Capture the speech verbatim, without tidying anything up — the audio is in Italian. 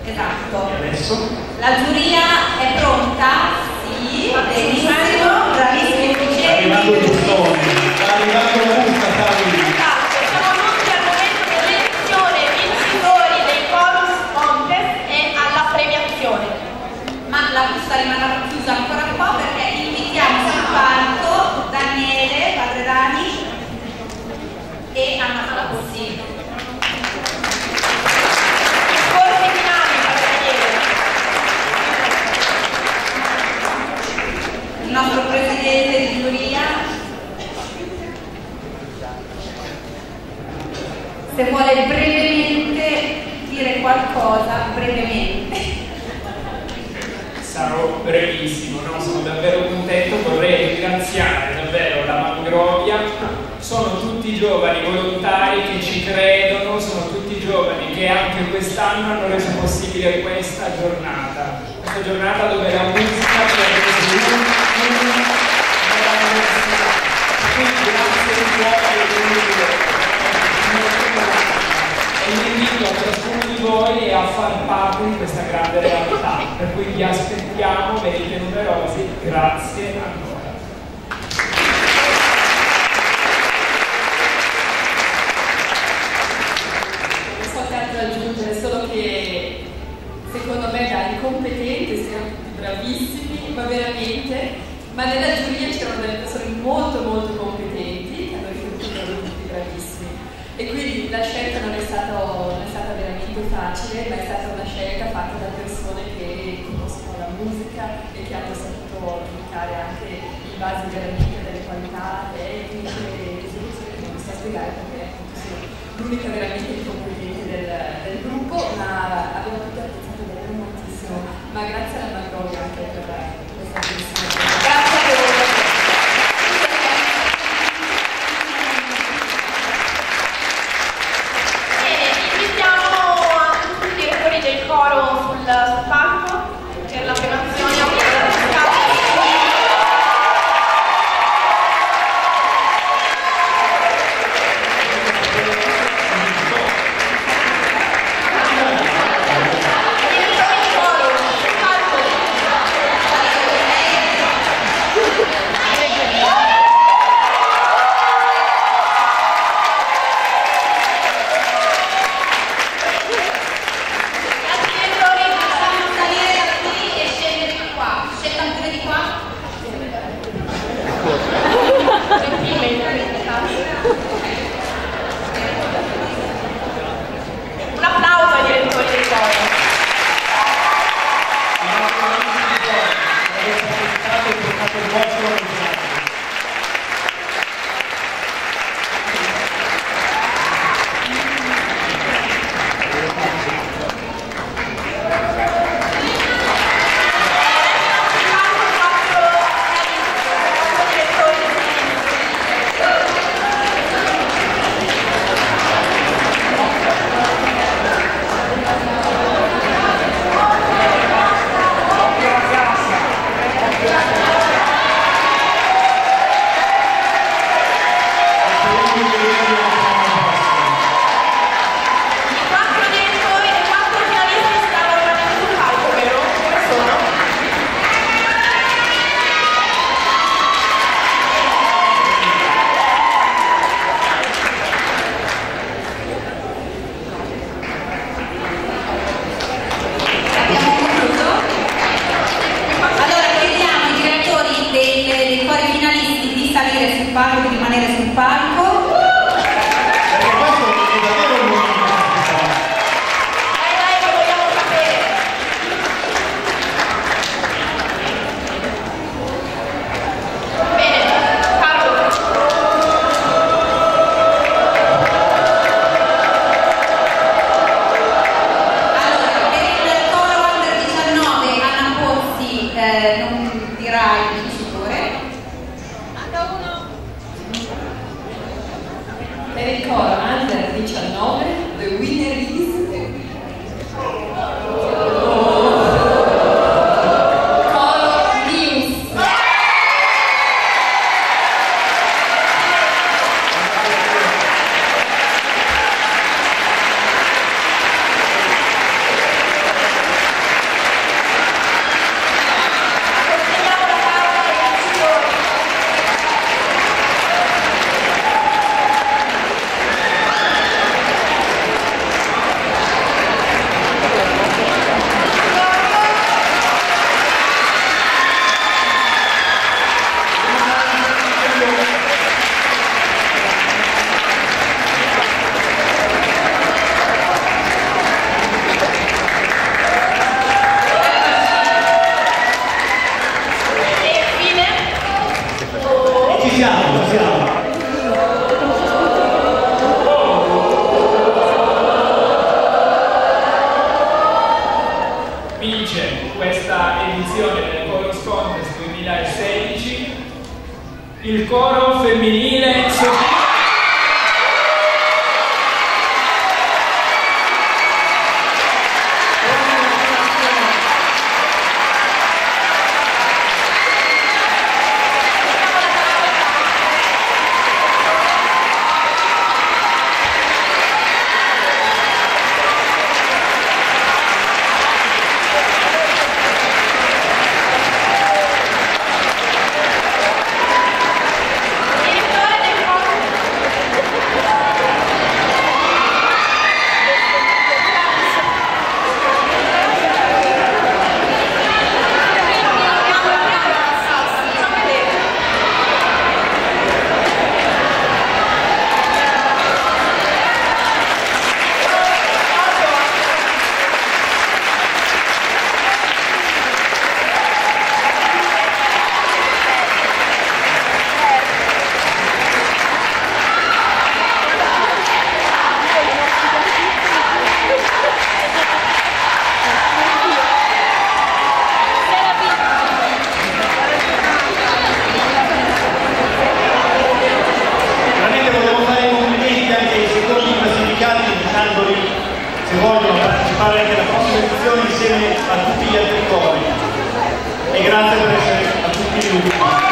Esatto. E adesso? La giuria è pronta? Sì, benissimo, bravissimi Sta arrivando il buffone, sta arrivando la busta, sta arrivando. Esatto, siamo giunti al momento dell'elezione vincitori dei Chorus Contest e alla premiazione. Ma la busta rimarrà chiusa ancora un po' perché invitiamo sul palco Daniele Padredani e Anna Palazzi. Corsi finali per Daniele. Il nostro presidente di giuria, se vuole brevemente dire qualcosa, brevemente. Sarò brevissimo, no? Sono davvero contento, vorrei ringraziare davvero la Mangrovia, sono tutti giovani volontari che ci credono, sono tutti giovani che anche quest'anno hanno reso possibile questa giornata, questa giornata dove la musica ci ha reso uno nella università. Quindi grazie di cuore e l'invito a ciascuno di voi è a far parte di questa grande realtà, per cui vi aspettiamo, venite numerosi, grazie ancora. Non so che altro aggiungere, solo che secondo me da incompetenti siamo tutti bravissimi, ma veramente, ma nella giuria c'erano delle persone molto molto competenti, che hanno riconosciuto erano tutti bravissimi. E quindi la scelta non è, stato, non è stata veramente facile, ma è stata una scelta fatta da persone che conoscono la musica e che hanno saputo indicare anche in base veramente delle qualità tecniche e esecuzioni che non si sa spiegare perché appunto sono l'unica veramente incompetente del, del gruppo, ma abbiamo tutti apprezzato davvero moltissimo. Ma grazie alla Mangrovia anche per questa bellissima. Grazie a voi. Del coro sul, sul palco per la premiazione siamo, ci siamo. Vince questa edizione del Chorus Contest duemilasedici il coro femminile Sofia. Se vogliono partecipare anche alla prossima edizione insieme a tutti gli altri cori, e grazie per essere a tutti gli ultimi.